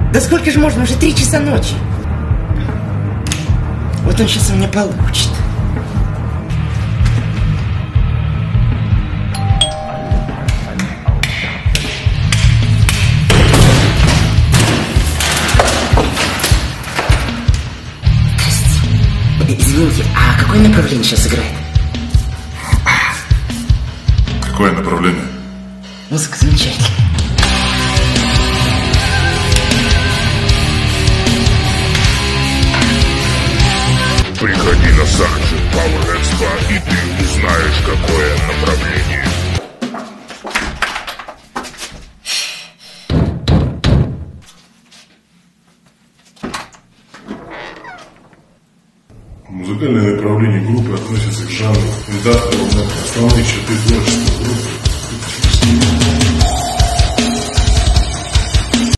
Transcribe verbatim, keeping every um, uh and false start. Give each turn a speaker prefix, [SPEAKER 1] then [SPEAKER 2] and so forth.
[SPEAKER 1] Да сколько же можно? Уже три часа ночи. Вот он сейчас у меня получит. Извините, а какое направление сейчас играет?
[SPEAKER 2] Какое направление?
[SPEAKER 1] Музыка замечательная.
[SPEAKER 3] Приходи на Санджи Power Expo, и ты узнаешь, какое направление.
[SPEAKER 2] Музыкальное направление группы относится к жанру редактору основные черты творчества группы.